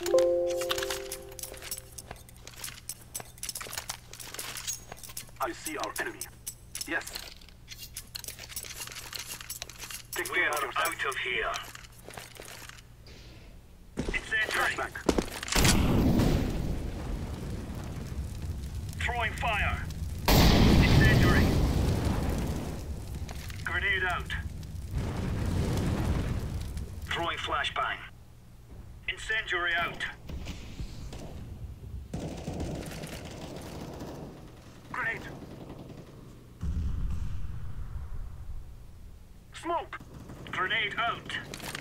I see our enemy. Yes. Take We care are of yourself. out of here. Incendiary. Flashback. Throwing fire. Incendiary. Grenade out. Throwing flashbang. Incendiary out. Grenade. Smoke. Grenade out.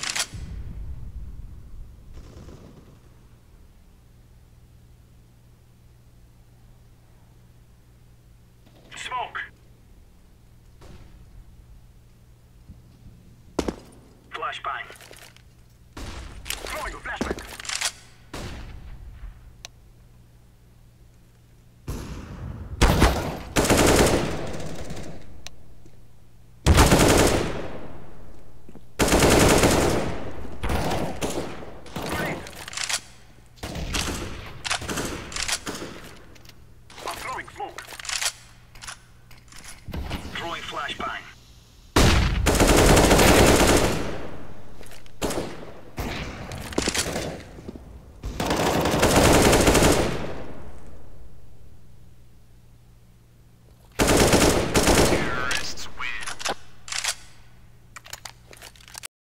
Smoke. Flashbang. Throwing a flashback.